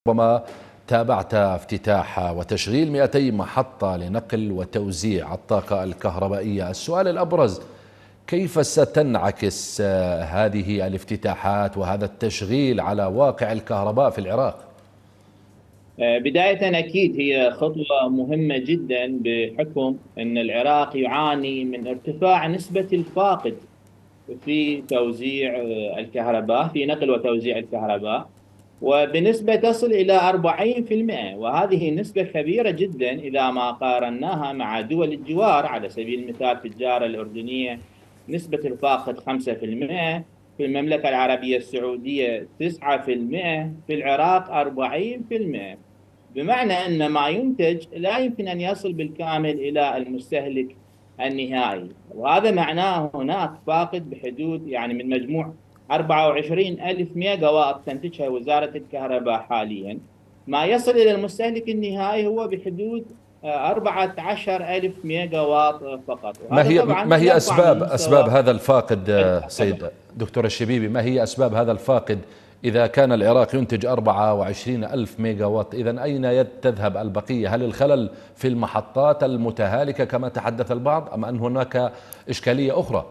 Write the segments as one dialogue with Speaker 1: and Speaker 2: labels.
Speaker 1: ربما تابعت افتتاح وتشغيل 200 محطة لنقل وتوزيع الطاقة الكهربائية. السؤال الأبرز: كيف ستنعكس هذه الافتتاحات وهذا التشغيل على واقع الكهرباء في العراق؟
Speaker 2: بداية أكيد هي خطوة مهمة جدا بحكم أن العراق يعاني من ارتفاع نسبة الفاقد في توزيع الكهرباء، في نقل وتوزيع الكهرباء، وبنسبة تصل إلى 40%. وهذه نسبة كبيرة جدا إذا ما قارناها مع دول الجوار. على سبيل المثال في الجارة الأردنية نسبة الفاقد 5%، في المملكة العربية السعودية 9%، في العراق 40%. بمعنى أن ما ينتج لا يمكن أن يصل بالكامل إلى المستهلك النهائي، وهذا معناه هناك فاقد بحدود يعني من مجموع 24 ألف ميجا واط تنتجها وزارة الكهرباء حاليا. ما يصل إلى المستهلك النهائي هو بحدود 14 ألف ميجا واط فقط،
Speaker 1: ما
Speaker 2: وهذا
Speaker 1: هي
Speaker 2: طبعا
Speaker 1: ما هي
Speaker 2: يرفع من
Speaker 1: أسباب
Speaker 2: مستوى
Speaker 1: هذا الفاقد
Speaker 2: الكهرباء.
Speaker 1: سيد دكتور الشبيبي؟ ما هي أسباب هذا الفاقد؟ إذا كان العراق ينتج 24 ألف ميجا واط، إذن أين تذهب البقية؟ هل الخلل في المحطات المتهالكة كما تحدث البعض، أم أن هناك إشكالية أخرى؟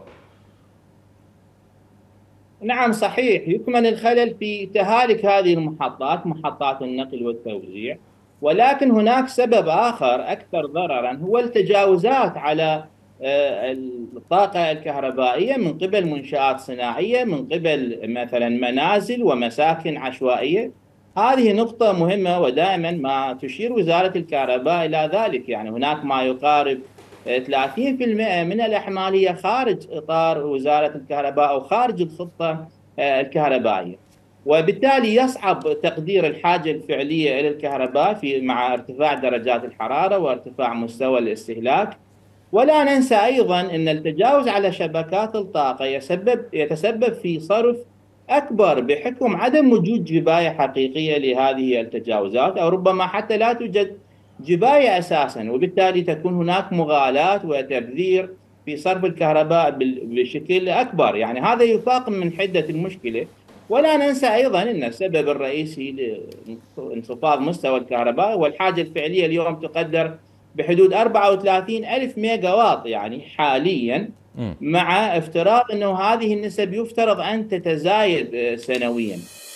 Speaker 2: نعم صحيح، يكمن الخلل في تهالك هذه المحطات، محطات النقل والتوزيع، ولكن هناك سبب آخر أكثر ضررا، هو التجاوزات على الطاقة الكهربائية من قبل منشآت صناعية، من قبل مثلا منازل ومساكن عشوائية. هذه نقطة مهمة، ودائما ما تشير وزارة الكهرباء إلى ذلك. يعني هناك ما يقارب 30% من الأحمال خارج إطار وزارة الكهرباء أو خارج الخطة الكهربائية، وبالتالي يصعب تقدير الحاجة الفعلية إلى الكهرباء في مع ارتفاع درجات الحرارة وارتفاع مستوى الاستهلاك. ولا ننسى أيضا أن التجاوز على شبكات الطاقة يتسبب في صرف أكبر بحكم عدم وجود جباية حقيقية لهذه التجاوزات، أو ربما حتى لا توجد جباية أساسا، وبالتالي تكون هناك مغالاة وتبذير في صرف الكهرباء بشكل أكبر. يعني هذا يفاقم من حدة المشكلة. ولا ننسى أيضا أن السبب الرئيسي لانخفاض مستوى الكهرباء والحاجة الفعلية اليوم تقدر بحدود 34 ألف ميجا واط يعني حاليا، مع افتراض أنه هذه النسب يفترض أن تتزايد سنويا.